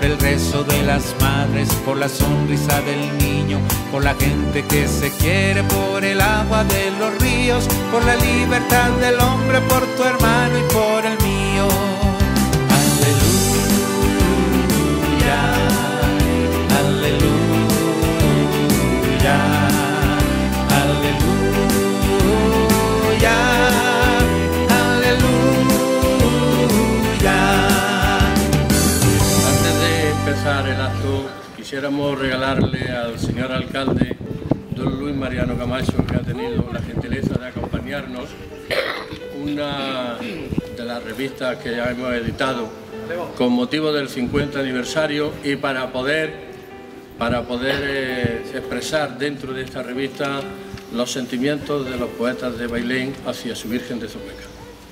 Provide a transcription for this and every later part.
el rezo de las madres, por la sonrisa del niño, por la gente que se quiere, por el agua de los ríos, por la libertad del hombre, por tu hermano y por el mío. Aleluya, aleluya, aleluya, aleluya. Antes de empezar el acto, quisiéramos regalarle al señor alcalde, don Luis Mariano Camacho, que ha tenido la gentileza de acompañarnos, una de las revistas que ya hemos editado con motivo del 50 aniversario y para poder expresar dentro de esta revista los sentimientos de los poetas de Bailén hacia su Virgen de Zocueca.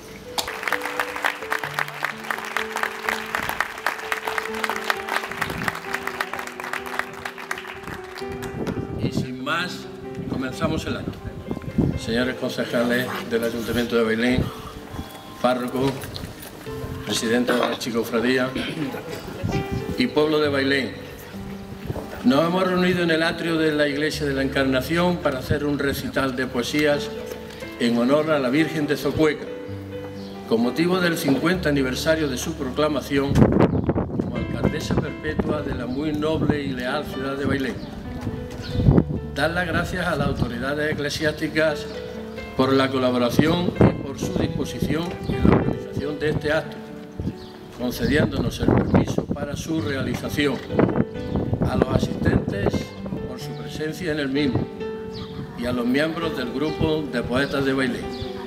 Y sin más, comenzamos el acto. Señores concejales del Ayuntamiento de Bailén, párroco, presidente de la Archicofradía y pueblo de Bailén, nos hemos reunido en el atrio de la Iglesia de la Encarnación para hacer un recital de poesías en honor a la Virgen de Zocueca, con motivo del 50 aniversario de su proclamación como alcaldesa perpetua de la muy noble y leal ciudad de Bailén. Dar las gracias a las autoridades eclesiásticas por la colaboración y por su disposición en la organización de este acto, concediéndonos el permiso para su realización, a los asistentes por su presencia en el mismo y a los miembros del grupo de poetas de Bailén.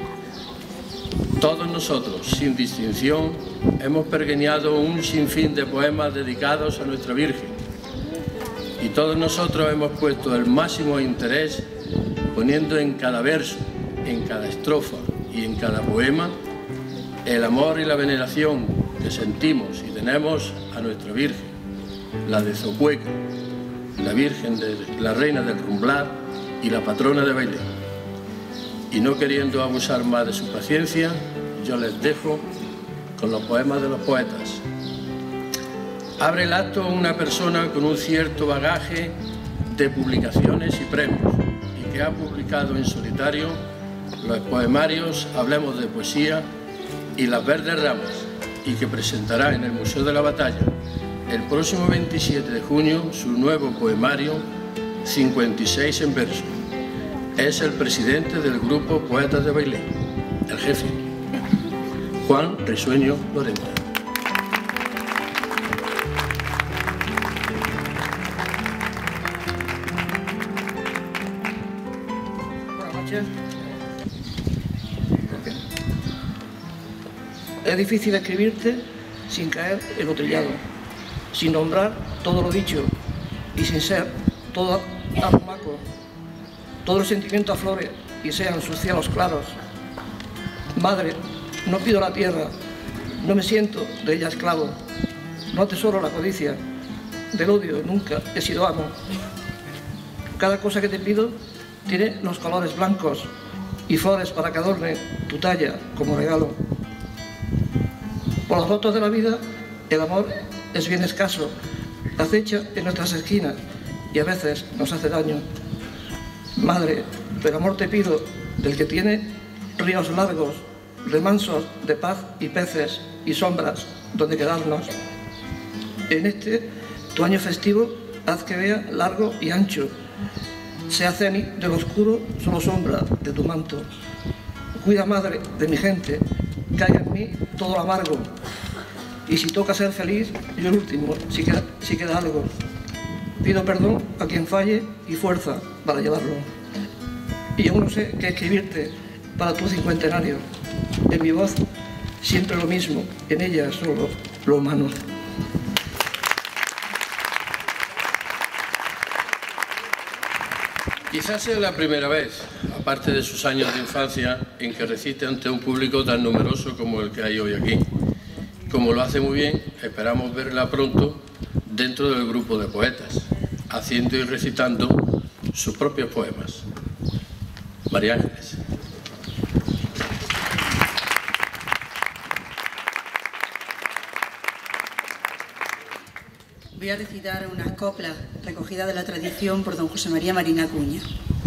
Todos nosotros, sin distinción, hemos pergeñado un sinfín de poemas dedicados a nuestra Virgen y todos nosotros hemos puesto el máximo interés poniendo en cada verso, en cada estrofa y en cada poema el amor y la veneración que sentimos y tenemos a nuestra Virgen, la de Zocueca, la Virgen de la Reina del Rumblar y la patrona de Bailén. Y no queriendo abusar más de su paciencia, yo les dejo con los poemas de los poetas. Abre el acto una persona con un cierto bagaje de publicaciones y premios y que ha publicado en solitario los poemarios Hablemos de Poesía y Las Verdes Ramas, y que presentará en el Museo de la Batalla el próximo 27 de junio su nuevo poemario 56 en verso. Es el presidente del grupo Poetas de Bailén, el jefe, Juan Risueño Lorente. Buenas noches. Es difícil escribirte sin caer en lo trillado, sin nombrar todo lo dicho y sin ser todo arrumaco. Todo el sentimiento aflore y sean sus cielos claros. Madre, no pido la tierra, no me siento de ella esclavo. No atesoro la codicia, del odio nunca he sido amo. Cada cosa que te pido tiene los colores blancos y flores para que adorne tu talla como regalo. Por los rotos de la vida, el amor es bien escaso, acecha en nuestras esquinas y a veces nos hace daño. Madre, pero amor te pido del que tiene ríos largos, remansos de paz y peces y sombras donde quedarnos. En este, tu año festivo, haz que vea largo y ancho, sea cenit del oscuro, solo sombra de tu manto. Cuida, madre, de mi gente, caiga en mí todo lo amargo. Y si toca ser feliz, yo el último, si queda algo. Pido perdón a quien falle y fuerza para llevarlo. Y aún no sé qué escribirte para tu cincuentenario. En mi voz siempre lo mismo, en ella solo lo humano. Quizás sea la primera vez, aparte de sus años de infancia, en que recite ante un público tan numeroso como el que hay hoy aquí. Como lo hace muy bien, esperamos verla pronto dentro del grupo de poetas, haciendo y recitando sus propios poemas. María Ángeles. Voy a recitar unas coplas recogidas de la tradición por don José María Marín Acuña.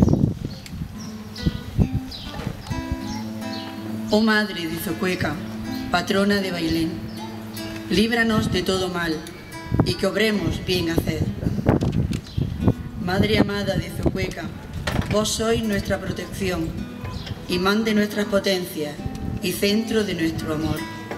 Oh Madre de Zocueca, patrona de Bailén, líbranos de todo mal y que obremos bien hacer. Madre amada de Zocueca, vos sois nuestra protección, imán de nuestras potencias y centro de nuestro amor.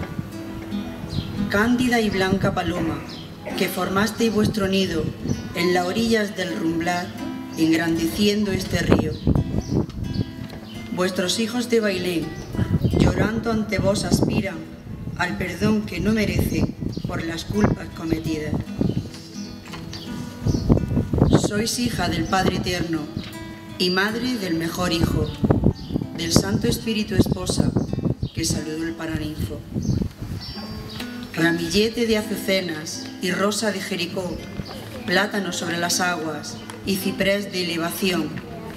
Cándida y blanca paloma, que formasteis vuestro nido en las orillas del Rumblar, engrandeciendo este río. Vuestros hijos de Bailén, llorando ante vos, aspiran al perdón que no merecen por las culpas cometidas. Sois hija del Padre Eterno y madre del mejor Hijo, del Santo Espíritu esposa, que saludó el Paraninfo. Ramillete de azucenas y rosa de Jericó, plátano sobre las aguas y ciprés de elevación.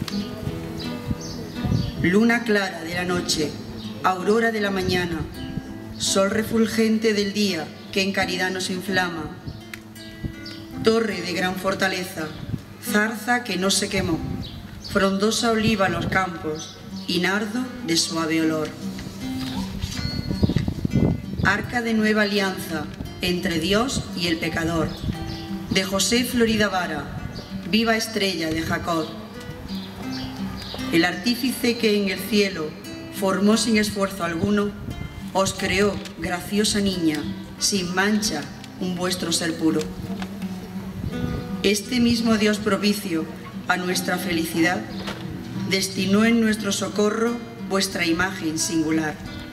Luna clara de la noche, aurora de la mañana, sol refulgente del día que en caridad nos inflama. Torre de gran fortaleza, zarza que no se quemó, frondosa oliva en los campos y nardo de suave olor. Arca de nueva alianza entre Dios y el pecador, de José Florida Vara, viva estrella de Jacob. El artífice que en el cielo formó sin esfuerzo alguno, os creó, graciosa niña, sin mancha, un vuestro ser puro. Este mismo Dios propicio a nuestra felicidad, destinó en nuestro socorro vuestra imagen singular.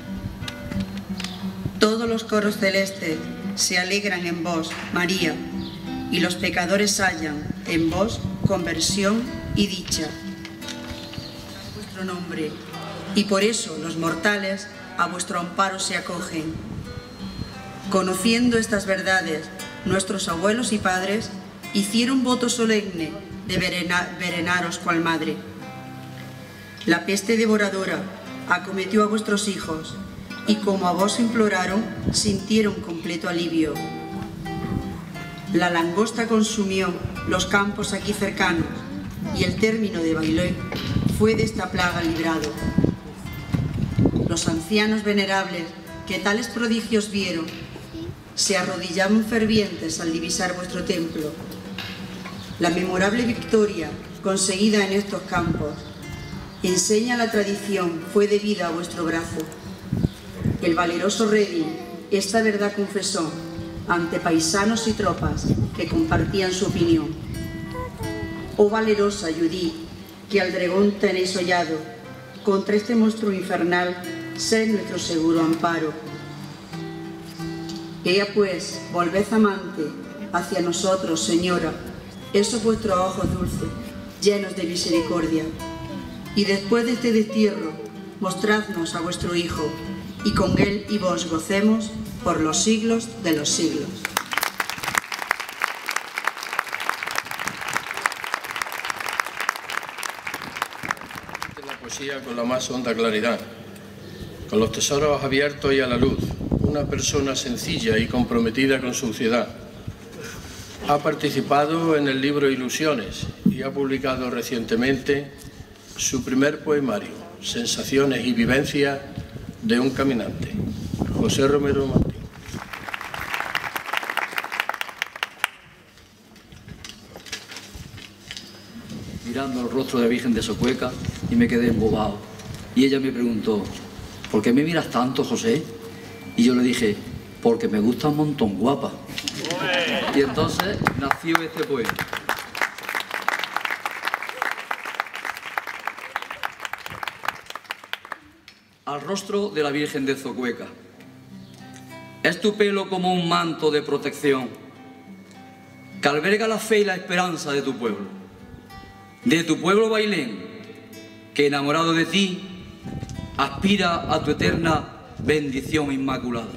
Todos los coros celestes se alegran en vos, María, y los pecadores hallan en vos conversión y dicha. Vuestro nombre, y por eso los mortales a vuestro amparo se acogen. Conociendo estas verdades, nuestros abuelos y padres hicieron voto solemne de venenaros cual madre. La peste devoradora acometió a vuestros hijos, y como a vos imploraron, sintieron completo alivio. La langosta consumió los campos aquí cercanos, y el término de Bailén fue de esta plaga librado. Los ancianos venerables que tales prodigios vieron, se arrodillaban fervientes al divisar vuestro templo. La memorable victoria conseguida en estos campos, enseña la tradición, fue debida a vuestro brazo. El valeroso Reding esta verdad confesó ante paisanos y tropas que compartían su opinión. Oh valerosa Judí, que al dragón tenéis hollado, contra este monstruo infernal, sed nuestro seguro amparo. Ea pues, volved amante hacia nosotros, Señora, esos vuestros ojos dulces, llenos de misericordia. Y después de este destierro, mostradnos a vuestro Hijo, y con él y vos gocemos por los siglos de los siglos. La poesía con la más honda claridad, con los tesoros abiertos y a la luz, una persona sencilla y comprometida con su ciudad. Ha participado en el libro Ilusiones y ha publicado recientemente su primer poemario, Sensaciones y vivencias de un caminante. José Romero Martín. Mirando el rostro de la Virgen de Zocueca y me quedé embobado. Y ella me preguntó, ¿por qué me miras tanto, José? Y yo le dije, porque me gusta un montón, guapa. Y entonces nació este poema. Al rostro de la Virgen de Zocueca. Es tu pelo como un manto de protección que alberga la fe y la esperanza de tu pueblo. De tu pueblo Bailén, que enamorado de ti, aspira a tu eterna bendición inmaculada.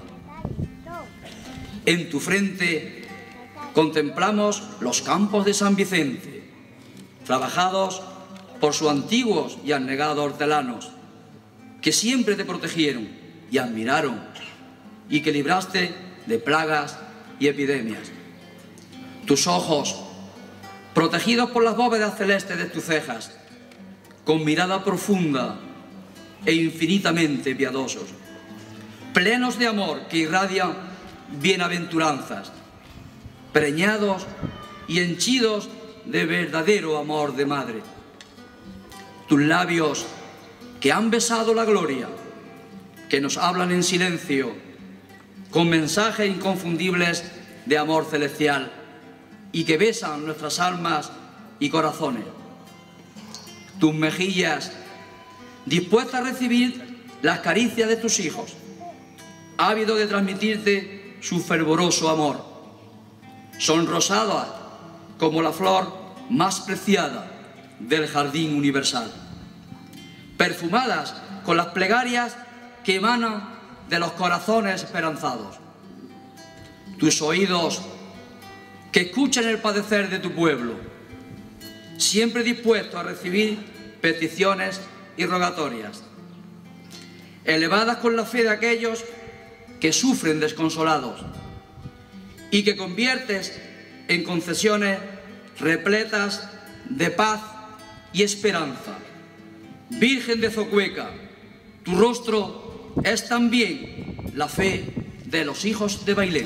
En tu frente contemplamos los campos de San Vicente, trabajados por sus antiguos y abnegados hortelanos, que siempre te protegieron y admiraron, y que libraste de plagas y epidemias. Tus ojos, protegidos por las bóvedas celestes de tus cejas, con mirada profunda e infinitamente piadosos, plenos de amor que irradian bienaventuranzas, preñados y henchidos de verdadero amor de madre. Tus labios que han besado la gloria, que nos hablan en silencio, con mensajes inconfundibles de amor celestial y que besan nuestras almas y corazones. Tus mejillas, dispuestas a recibir las caricias de tus hijos, ávido de transmitirte su fervoroso amor, sonrosadas como la flor más preciada del jardín universal, perfumadas con las plegarias que emanan de los corazones esperanzados. Tus oídos que escuchan el padecer de tu pueblo, siempre dispuestos a recibir peticiones y rogatorias, elevadas con la fe de aquellos que sufren desconsolados y que conviertes en concesiones repletas de paz y esperanza. Virgen de Zocueca, tu rostro es también la fe de los hijos de Bailén.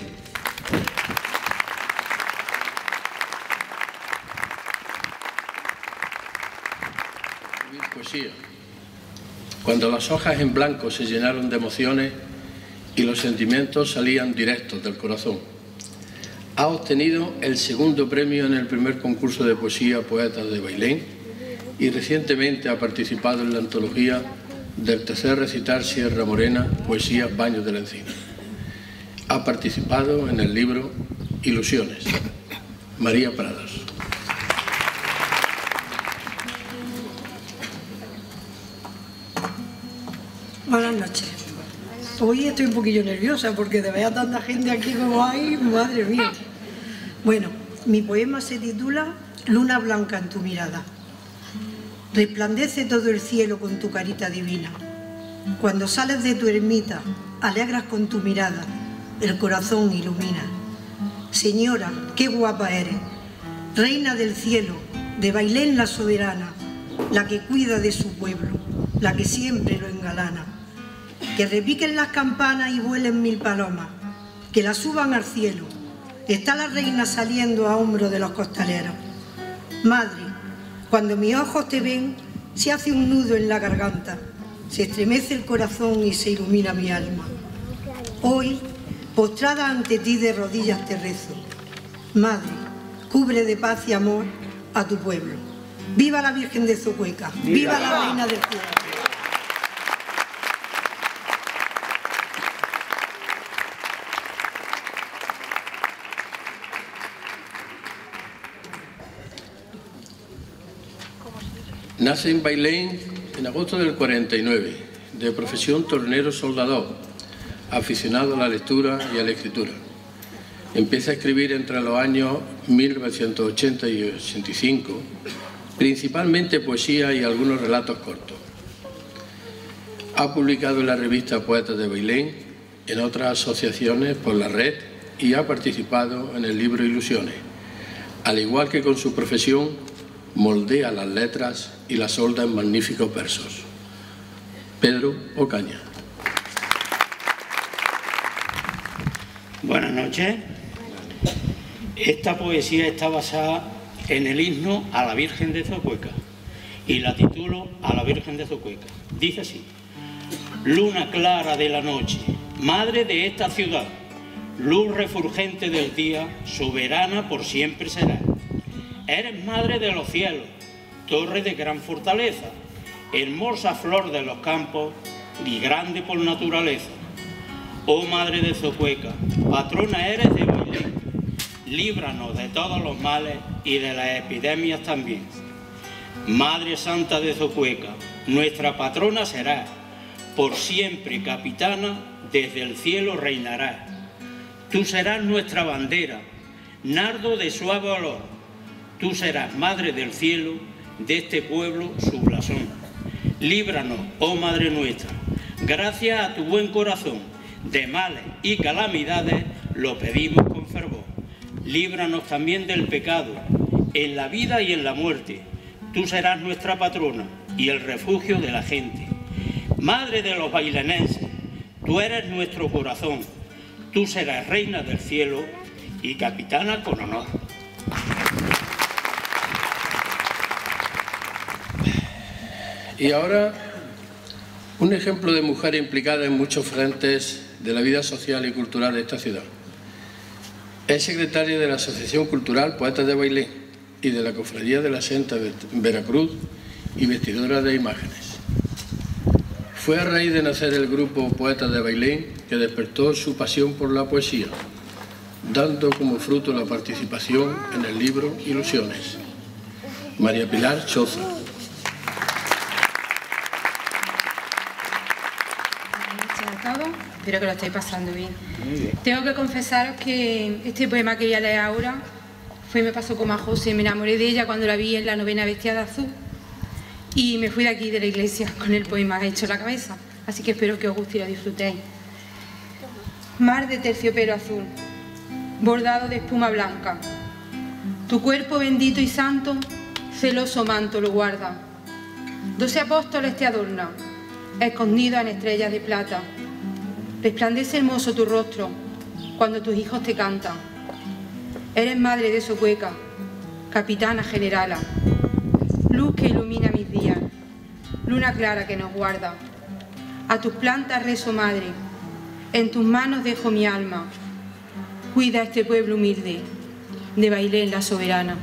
Poesía. Cuando las hojas en blanco se llenaron de emociones y los sentimientos salían directos del corazón. Ha obtenido el segundo premio en el primer concurso de poesía Poetas de Bailén y recientemente ha participado en la antología del tercer recital Sierra Morena, Poesía Baños de la Encina. Ha participado en el libro Ilusiones. María Prados. Buenas noches. Hoy estoy un poquillo nerviosa porque de ver a tanta gente aquí como hay, madre mía. Bueno, mi poema se titula Luna blanca en tu mirada. Resplandece todo el cielo con tu carita divina. Cuando sales de tu ermita, alegras con tu mirada, el corazón ilumina. Señora, qué guapa eres, reina del cielo, de Bailén la soberana, la que cuida de su pueblo, la que siempre lo engalana. Que repiquen las campanas y vuelen mil palomas, que las suban al cielo. Está la reina saliendo a hombros de los costaleros. Madre, cuando mis ojos te ven, se hace un nudo en la garganta, se estremece el corazón y se ilumina mi alma. Hoy, postrada ante ti de rodillas te rezo. Madre, cubre de paz y amor a tu pueblo. ¡Viva la Virgen de Zocueca! ¡Viva la Reina del Cielo! Nace en Bailén en agosto del 49, de profesión tornero soldador, aficionado a la lectura y a la escritura. Empieza a escribir entre los años 1980 y 85, principalmente poesía y algunos relatos cortos. Ha publicado en la revista Poetas de Bailén, en otras asociaciones por la red y ha participado en el libro Ilusiones. Al igual que con su profesión, moldea las letras y las solda en magníficos versos. Pedro Ocaña. Buenas noches. Esta poesía está basada en el himno a la Virgen de Zocueca y la titulo A la Virgen de Zocueca. Dice así: luna clara de la noche, madre de esta ciudad, luz refulgente del día, soberana por siempre será. Eres madre de los cielos, torre de gran fortaleza, hermosa flor de los campos y grande por naturaleza. Oh madre de Zocueca, patrona eres de Bailén, líbranos de todos los males y de las epidemias también. Madre santa de Zocueca, nuestra patrona será, por siempre capitana, desde el cielo reinará. Tú serás nuestra bandera, nardo de suave olor. Tú serás madre del cielo, de este pueblo su blasón. Líbranos, oh Madre nuestra, gracias a tu buen corazón, de males y calamidades lo pedimos con fervor. líbranos también del pecado, en la vida y en la muerte. Tú serás nuestra patrona y el refugio de la gente. Madre de los bailenenses, tú eres nuestro corazón. Tú serás reina del cielo y capitana con honor. Y ahora, un ejemplo de mujer implicada en muchos frentes de la vida social y cultural de esta ciudad. Es secretaria de la Asociación Cultural Poetas de Bailén y de la Cofradía de la Senta de Veracruz y vestidora de imágenes. Fue a raíz de nacer el grupo Poetas de Bailén que despertó su pasión por la poesía, dando como fruto la participación en el libro Ilusiones. María Pilar Choza. Espero que lo estéis pasando bien. Tengo que confesaros que este poema que voy a leer ahora me pasó como a José. Me enamoré de ella cuando la vi en la novena vestida de azul y me fui de aquí de la iglesia con el poema hecho en la cabeza. Así que espero que os guste y lo disfrutéis. Mar de terciopelo azul, bordado de espuma blanca. Tu cuerpo bendito y santo, celoso manto lo guarda. 12 apóstoles te adornan, escondidos en estrellas de plata. Resplandece hermoso tu rostro cuando tus hijos te cantan. Eres madre de Socueca, capitana generala, luz que ilumina mis días, luna clara que nos guarda. A tus plantas rezo, madre, en tus manos dejo mi alma. Cuida a este pueblo humilde, de Bailén la soberana.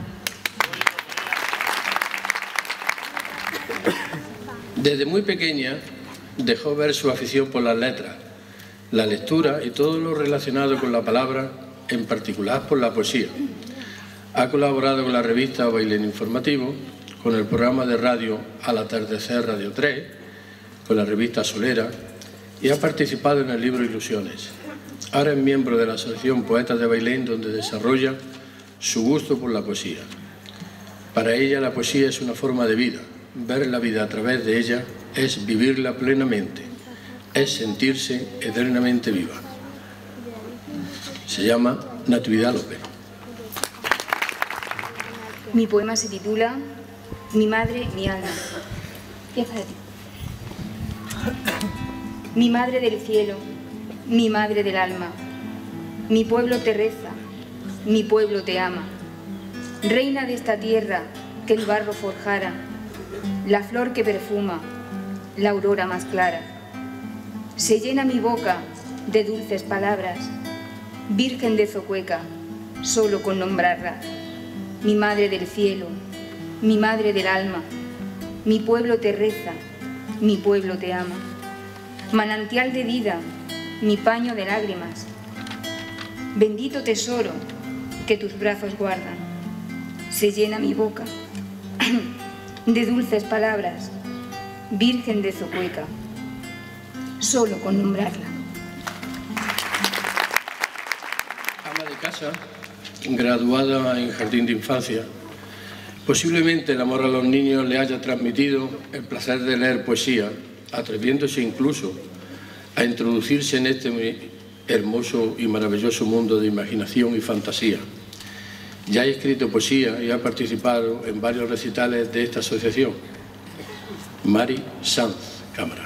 Desde muy pequeña dejó ver su afición por las letras, la lectura y todo lo relacionado con la palabra, en particular por la poesía. Ha colaborado con la revista Bailén Informativo, con el programa de radio Al Atardecer Radio 3, con la revista Solera y ha participado en el libro Ilusiones. Ahora es miembro de la Asociación Poetas de Bailén, donde desarrolla su gusto por la poesía. Para ella la poesía es una forma de vida. Ver la vida a través de ella es vivirla plenamente, es sentirse eternamente viva. Se llama Natividad López. Mi poema se titula Mi madre, mi alma. Empieza de ti. Mi madre del cielo, mi madre del alma, mi pueblo te reza, mi pueblo te ama. Reina de esta tierra que el barro forjara, la flor que perfuma, la aurora más clara. Se llena mi boca de dulces palabras, Virgen de Zocueca, solo con nombrarla. Mi madre del cielo, mi madre del alma, mi pueblo te reza, mi pueblo te ama. Manantial de vida, mi paño de lágrimas, bendito tesoro que tus brazos guardan. Se llena mi boca de dulces palabras, Virgen de Zocueca, solo con nombrarla. Ama de casa, graduada en Jardín de Infancia, posiblemente el amor a los niños le haya transmitido el placer de leer poesía, atreviéndose incluso a introducirse en este hermoso y maravilloso mundo de imaginación y fantasía. Ya ha escrito poesía y ha participado en varios recitales de esta asociación. Mari Sanz, cámara.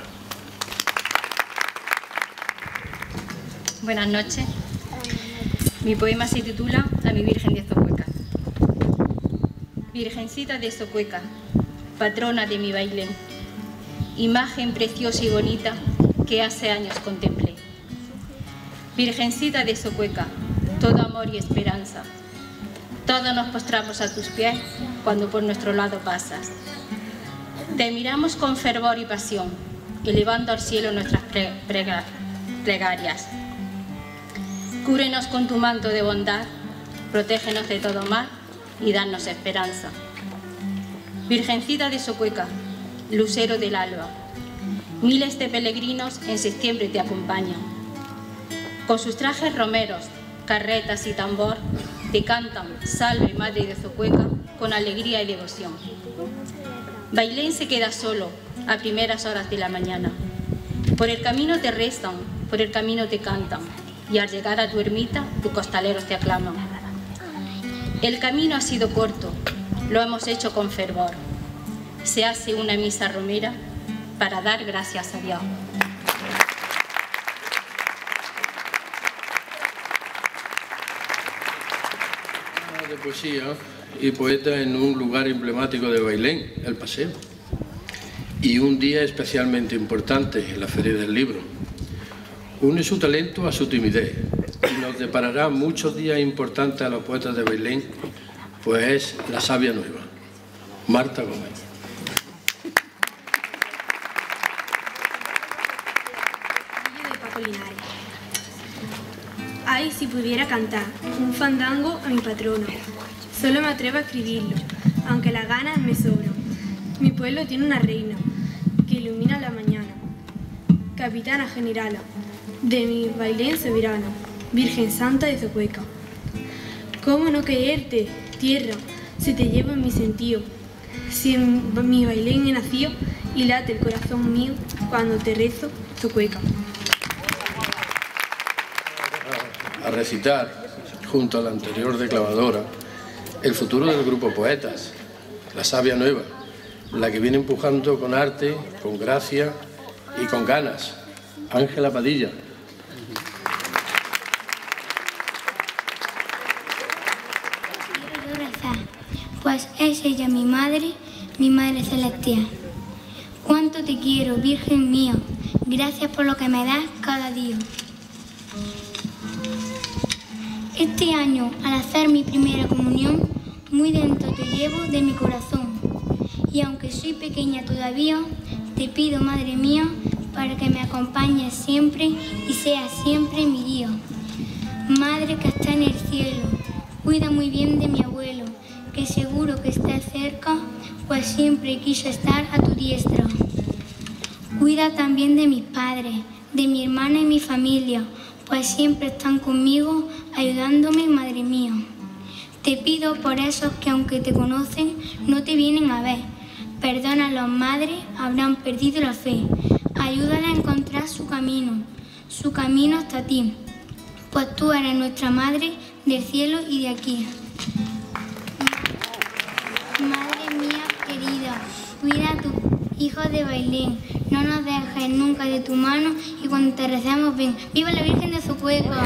Buenas noches. Mi poema se titula A mi Virgen de Zocueca. Virgencita de Zocueca, patrona de mi Bailén, imagen preciosa y bonita que hace años contemplé. Virgencita de Zocueca, todo amor y esperanza. Todos nos postramos a tus pies cuando por nuestro lado pasas. Te miramos con fervor y pasión, elevando al cielo nuestras plegarias. Cúbrenos con tu manto de bondad, protégenos de todo mal y danos esperanza. Virgencita de Zocueca, lucero del alba, miles de peregrinos en septiembre te acompañan. Con sus trajes romeros, carretas y tambor, te cantan Salve Madre de Zocueca con alegría y devoción. Bailén se queda solo a primeras horas de la mañana. Por el camino te rezan, por el camino te cantan, y al llegar a tu ermita, tus costaleros te aclaman. El camino ha sido corto, lo hemos hecho con fervor. Se hace una misa romera para dar gracias a Dios. De poesía y poeta en un lugar emblemático de Bailén, el Paseo. Y un día especialmente importante, en la Feria del Libro. Une su talento a su timidez y nos deparará muchos días importantes a los poetas de Bailén, pues es la sabia nueva, Marta Gómez. De Paco Linares. Ay, si pudiera cantar un fandango a mi patrono. Solo me atrevo a escribirlo, aunque las ganas me sobran. Mi pueblo tiene una reina que ilumina la mañana, capitana generala de mi Bailén soberano, Virgen Santa de Zocueca. ¿Cómo no quererte, tierra, si te llevo en mi sentido? Si en mi Bailén he nacido y late el corazón mío cuando te rezo, Zocueca. A recitar, junto a la anterior declamadora, el futuro del grupo Poetas, la sabia nueva, la que viene empujando con arte, con gracia y con ganas, Ángela Padilla. Quiero rezar, pues es ella mi madre celestial. Cuánto te quiero, Virgen mía, gracias por lo que me das cada día. Este año, al hacer mi primera comunión, muy dentro te llevo de mi corazón. Y aunque soy pequeña todavía, te pido, Madre mía, para que me acompañes siempre y seas siempre mi guía. Madre que está en el cielo, cuida muy bien de mi abuelo, que seguro que está cerca, pues siempre quiso estar a tu diestra. Cuida también de mis padres, de mi hermana y mi familia, pues siempre están conmigo, ayudándome, Madre mía. Te pido por esos que aunque te conocen, no te vienen a ver. Perdónalos, Madre, habrán perdido la fe. Ayúdala a encontrar su camino hasta ti, pues tú eres nuestra Madre del cielo y de aquí. Madre mía querida, cuida a tus hijos de Bailén, no nos dejes nunca de tu mano y cuando te recemos ven. ¡Viva la Virgen de Zocueca!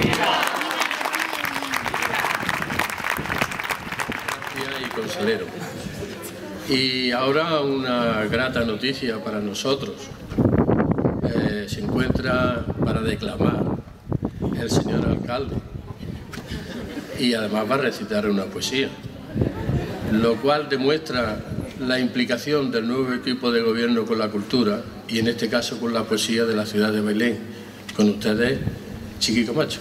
Y conselero. Y ahora una grata noticia para nosotros. Se encuentra para declamar el señor alcalde y además va a recitar una poesía, lo cual demuestra la implicación del nuevo equipo de gobierno con la cultura y en este caso con la poesía de la ciudad de Bailén. Con ustedes, Chiqui Camacho.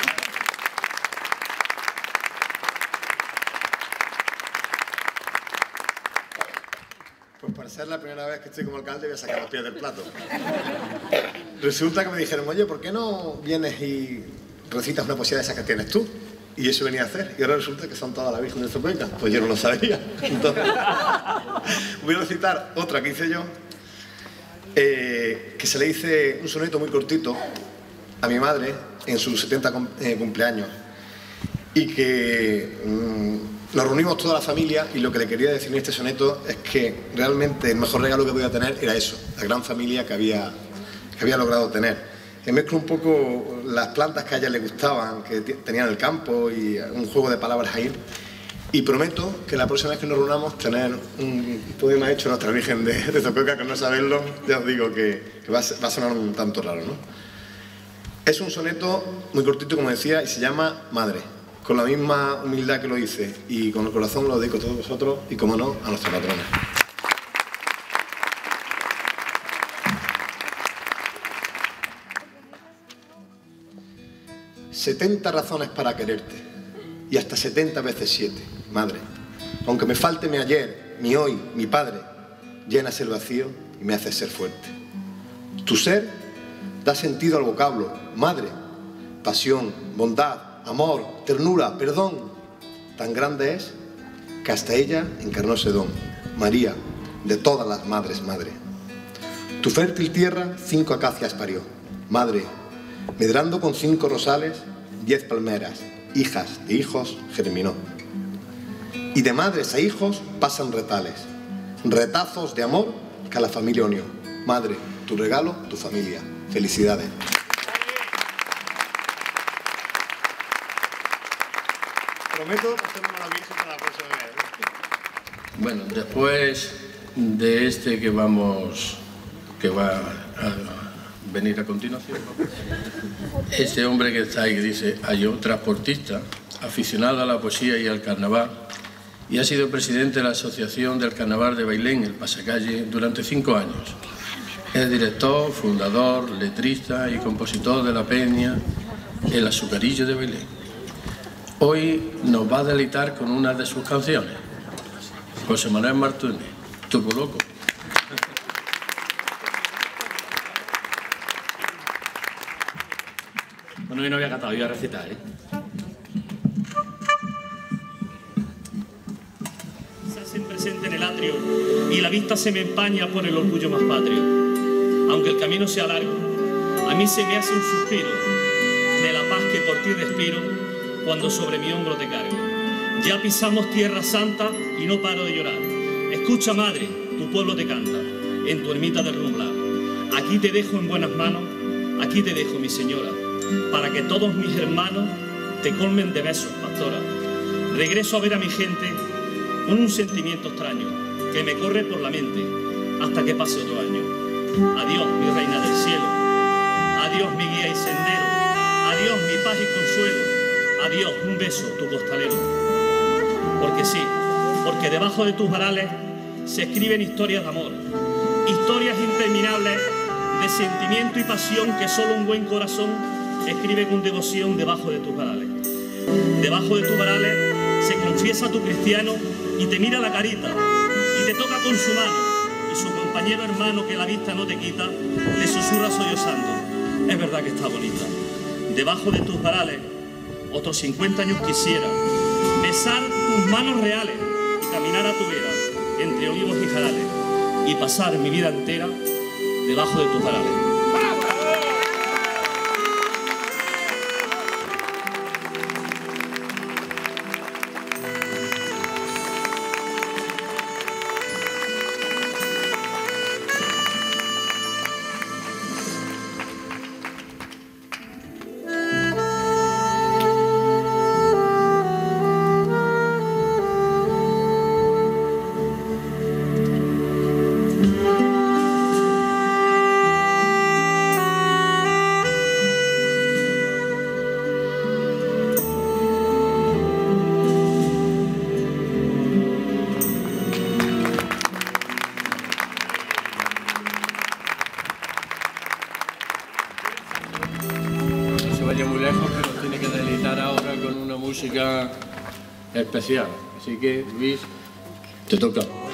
Pues para ser la primera vez que estoy como alcalde voy a sacar los pies del plato. Resulta que me dijeron, oye, ¿por qué no vienes y recitas una poesía de esas que tienes tú? Y eso venía a hacer. Y ahora resulta que son todas la Virgen de Zocueca. Pues yo no lo sabía. Entonces, voy a recitar otra que hice yo, que se le hice un soneto muy cortito a mi madre en sus 70 cumpleaños. Y que nos reunimos toda la familia y lo que le quería decir en este soneto es que realmente el mejor regalo que podía tener era eso, la gran familia que había logrado tener. Mezclo un poco las plantas que a ella le gustaban, que tenía en el campo y un juego de palabras ahí. Y prometo que la próxima vez que nos reunamos tener un poema hecho a nuestra Virgen de Zocueca, que no saberlo, ya os digo que va a sonar un tanto raro, ¿no? Es un soneto muy cortito, como decía, y se llama Madre. Con la misma humildad que lo hice y con el corazón lo dedico a todos vosotros y, como no, a nuestra patrona. 70 razones para quererte y hasta 70 veces 7, madre. Aunque me falte mi ayer, mi hoy, mi padre, llenas el vacío y me haces ser fuerte. Tu ser da sentido al vocablo, madre, pasión, bondad, amor, ternura, perdón. Tan grande es que hasta ella encarnó ese don, María, de todas las madres, madre. Tu fértil tierra 5 acacias parió, madre, medrando con 5 rosales, 10 palmeras, hijas de hijos germinó. y de madres a hijos pasan retales, retazos de amor que a la familia unió. Madre, tu regalo, tu familia. Felicidades. Prometo hacerme la Virgen para la próxima vez. Bueno, después de este que va a venir a continuación, este hombre que está ahí que dice: yo, transportista, aficionado a la poesía y al carnaval, y ha sido presidente de la Asociación del Carnaval de Bailén, el Pasacalle, durante 5 años. Es director, fundador, letrista y compositor de la peña El Azucarillo de Bailén. Hoy nos va a deleitar con una de sus canciones. José Manuel Martínez, Turbo Loco. Bueno, yo no voy a cantar, voy a recitar, Se hacen presente en el atrio y la vista se me empaña por el orgullo más patrio. Aunque el camino sea largo, a mí se me hace un suspiro de la paz que por ti respiro cuando sobre mi hombro te cargo. Ya pisamos tierra santa y no paro de llorar. Escucha, madre, tu pueblo te canta en tu ermita del Rumblar. Aquí te dejo en buenas manos, aquí te dejo, mi señora, para que todos mis hermanos te colmen de besos, pastora. Regreso a ver a mi gente con un sentimiento extraño que me corre por la mente hasta que pase otro año. Adiós, mi reina del cielo. Adiós, mi guía y sendero. Adiós, mi paz y consuelo. Adiós, un beso, tu costalero. Porque sí, porque debajo de tus varales se escriben historias de amor, historias interminables de sentimiento y pasión que solo un buen corazón escribe con devoción debajo de tus varales. Debajo de tus varales se confiesa tu cristiano y te mira la carita y te toca con su mano, y su compañero hermano que la vista no te quita le susurra sollozando: es verdad que está bonita. Debajo de tus varales otros 50 años quisiera besar tus manos reales y caminar a tu vera entre olivos y jarales y pasar mi vida entera debajo de tus varales. Muy lejos, pero tiene que deleitar ahora con una música especial. Así que, Luis, te toca.